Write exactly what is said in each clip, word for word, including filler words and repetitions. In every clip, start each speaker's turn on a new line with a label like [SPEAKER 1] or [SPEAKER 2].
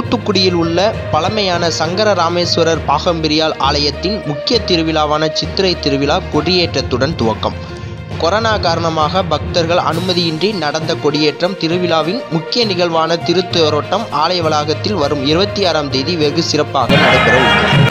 [SPEAKER 1] தூத்துக்குடியில் உள்ள பழமையான சங்கர ராமேஸ்வரர் பாகம்பிரியால் ஆலயத்தின் முக்கிய திருவிழாவான சித்திரை திருவிழா கொடியேற்றத்துடன் துவக்கம். கொரோனா காரணமாக பக்தர்கள் அனுமதியின்றி நடந்த கொடியேற்றம் திருவிழாவின் முக்கிய நிகழ்வான திருத்தேரோட்டம் ஆலய வளாகத்தில் வரும் இருபத்தி ஆறாம் தேதி வெகு சிறப்பாக நடைபெற உள்ளது.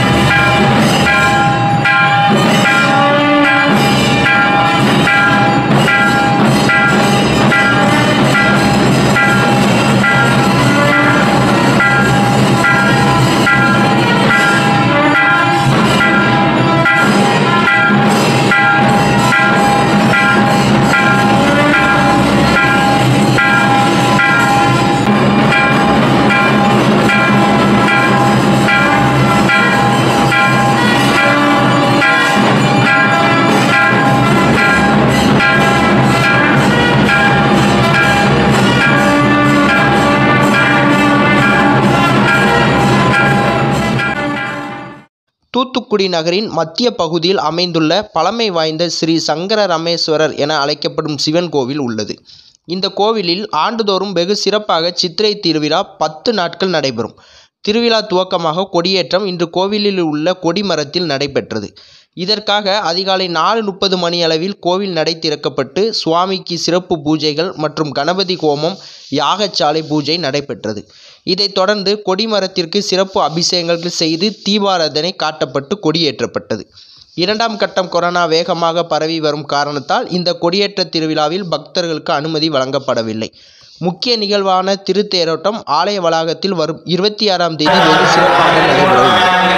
[SPEAKER 1] தூத்துக்குடி நகரின் மத்திய பகுதியில் அமைந்துள்ள பழமை வாய்ந்த ஸ்ரீ சங்கர ராமேஸ்வரர் என அழைக்கப்படும் சிவன் கோவில் உள்ளது. இந்த கோவிலில் ஆண்டுதோறும் வெகு சிறப்பாக சித்திரை திருவிழா பத்து நாட்கள் நடைபெறும். திருவிழா துவக்கமாக கொடியேற்றம் இன்று கோவிலில் உள்ள கொடிமரத்தில் நடைபெற்றது. இதற்காக அதிகாலை நாலு முப்பது மணி அளவில் கோவில் நடை திறக்கப்பட்டு சுவாமிக்கு சிறப்பு பூஜைகள் மற்றும் கணபதி ஹோமம் யாகசாலை பூஜை நடைபெற்றது. இதைத் தொடர்ந்து கொடிமரத்திற்கு சிறப்பு அபிஷேகங்கள் செய்து தீபாராதனை காட்டப்பட்டு கொடியேற்றப்பட்டது. இரண்டாம் கட்டம் கொரோனா வேகமாக பரவி வரும் காரணத்தால் இந்த கொடியேற்ற திருவிழாவில் பக்தர்களுக்கு அனுமதி வழங்கப்படவில்லை. முக்கிய நிகழ்வான திருத்தேரோட்டம் ஆலய வளாகத்தில் வரும் இருபத்தி ஆறாம் தேதி வெகு சிறப்பாக நடைபெறும்.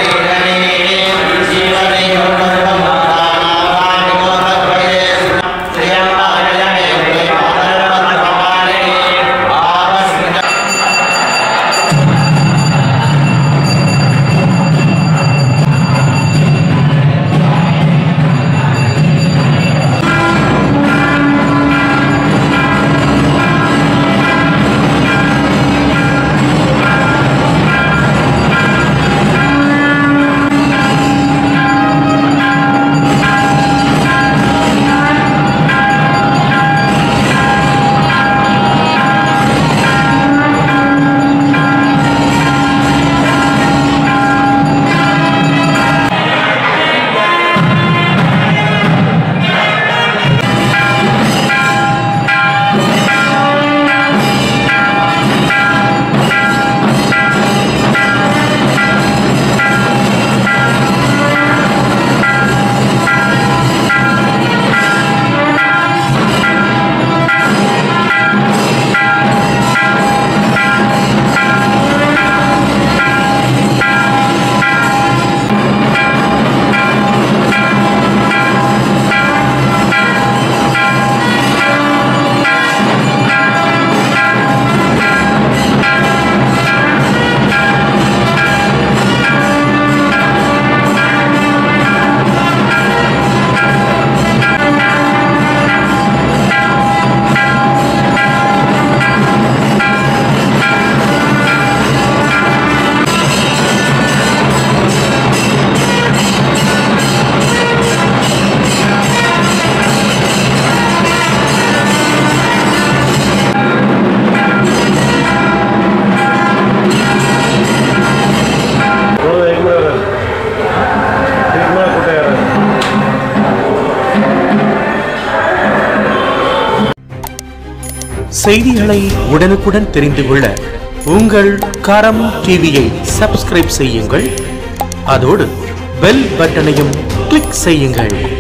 [SPEAKER 2] செய்திகளை உடனுக்குடன் தெரிந்து கொள்ள உங்கள் கரம் டிவியை சப்ஸ்கிரைப் செய்யுங்கள். அதோடு பெல் பட்டனையும் கிளிக் செய்யுங்கள்.